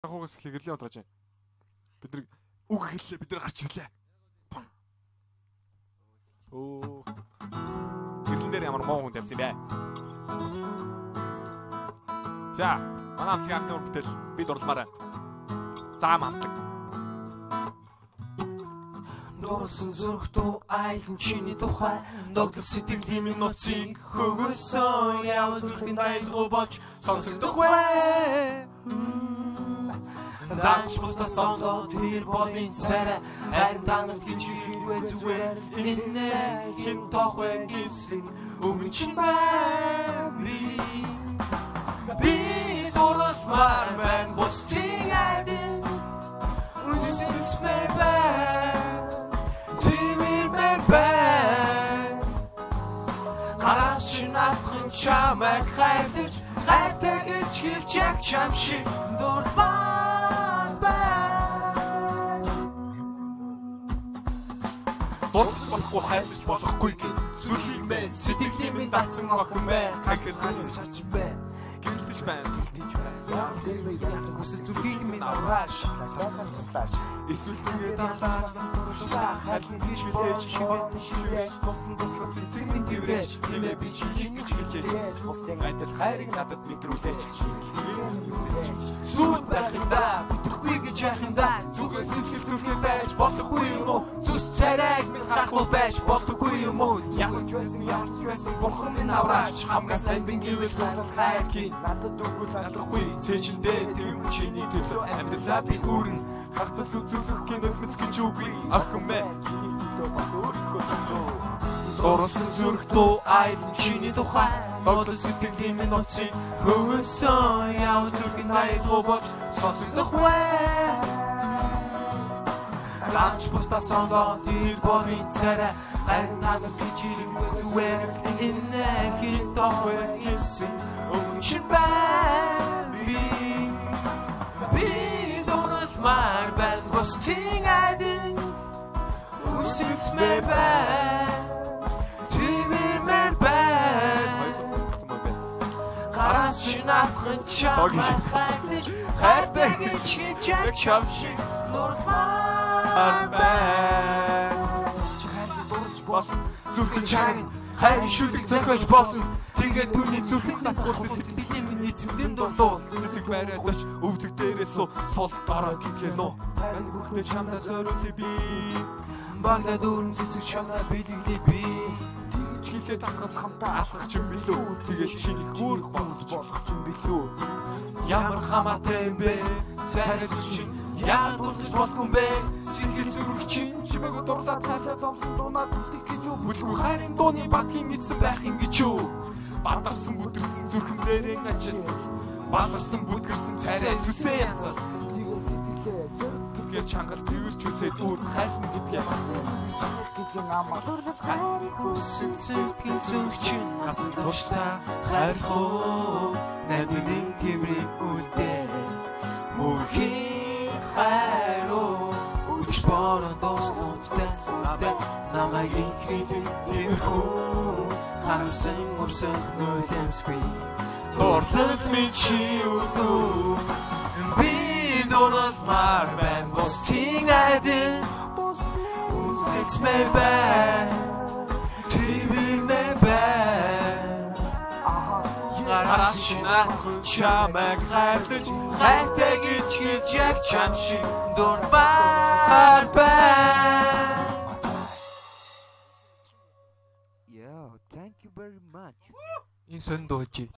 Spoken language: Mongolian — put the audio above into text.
Хуугас хэлгээл унтрааж байна. Бид нар үг хэллээ, бид нар гарч ирлээ. Оо. Гэрлэн дээр ямар муу хүн тавьсан бэ? За, манай амтлагын анхны үргэлтэл бид уралмаар. За амтлаг. Дурсан зүрхтөө айлын чиний тухай догдол сэтгэлийн ноцыг хөгөөсөн яв зүрхийн дайлгуу болж сонсогдох вэ? Данч бустас сонгоо тэр болын царай харин танад гэж хэрвээ зүгээр энэ хин тох вэ гэсэн өгөн чинь би дуралмаар байна бусдын айдын үнсэнс мэй Натхан чамайг хайрлаж хайртай гэж хэлж яг чам шиг дурмаар байна. Дурс болохгүй хайрлаж болохгүй гэж зүрхийн мэн сэтгэлийн минь датсан охин мэн хайртай хаач байна. Гэлдэж байна. Яг дэрвэ яг хүсэл зүрхийн минь авраш лахаас эсвэл тэгээд амлаас дуршаа хайрлан гэж мэдээж шивэж босдон туслах цэцэг минь тэрвэж нэмэ би чи ингэж хэлж босдын айдал хайрыг надад мэдрүүлээч зүг байхында бүтэхгүй гэж яхинда зүгээр сэтгэл зүрхээ байж болохгүй юм уу зүс царайг минь харахгүй байж болохгүй юм уу яг ч байсан бурхан минь авраач хамгаас тань би гэвэл хайр гин надад өгвөл алахгүй цээжиндээ тэм чиний төлөө амьдралаа би үрэн хагцал үзүүлэх гинөмс гэж үгүй охин мэ чиний төлөө бас өөрийнхөө төлөө дурсан зүрхтөө айлын чиний тухай догдол сэтгэлийн минь ноцыг хөөсөн яв зүрхийн дайлгуу болж сонсогдох вэ Ганч бустас сонгоо тэр болын царай харин танаас гэж хэрвээ зүгээр энэ хин тох вэ гэсэн өгөн чинь би дуралмаар байна бусдын айдын үнсэнс мэй байна Натхан чамайг хайрлаж хайртай гэж хэлж яг чам шиг дурмаар байна. Хайрлаж дурж болно зүрхэн чаг хайр шүлэг зохиож болно тэгээд түүний зүрхэн татгуул сэтгэлийн минь эзэмдэн дурлуул цэцэг байраач өвдөг дээрээс сол дараа гинэ байна бүхнээ чамдаа зориулъя би багада дүүрэн цэцэг чамдаа бидэглэе би хилээ татгал хамтаа алхах ч юм билүү тэгээд чиний хөөрх болох ч юм билүү ямар хамаатай юм бэ цайрах чинь яа дуртаж болохгүй юм бэ сэтгэл зүрх чинь чимээг дурлаад тайлаа зовлон дунаад үлдэх гэж үү бүлгүй хайрын дууны бадгийн эзэн байх юм гэж үү бадарсан бүдэрсэн зүрхнээрээ ачил бадарсан бүдгэрсэн царай зүсээ янзал тэгээд сэтгэлээ зүрх чангал тэрч үсээ дүүр хайрхан гэдгийг гэдгийг намаа дурлах хайрыг хүсэн сэтгэл зүрх чинь хасан тууштай хайрхуу намын тэмрийг үлдээ мөнхийн хайруу үч борон доснуудтай намайг инхрийн тэрхүү харсан мөрсөх нөлөмсгүй дурлах минь чи үдүү би дуралмаар байна бусдын айдын It's my bad, TV my bad. Гараш натхан чамайг хайрлаж хайртай гэж хэлж яг чам шиг дурмаар байна. Yeah, thank you very much. Энэ сон дууж.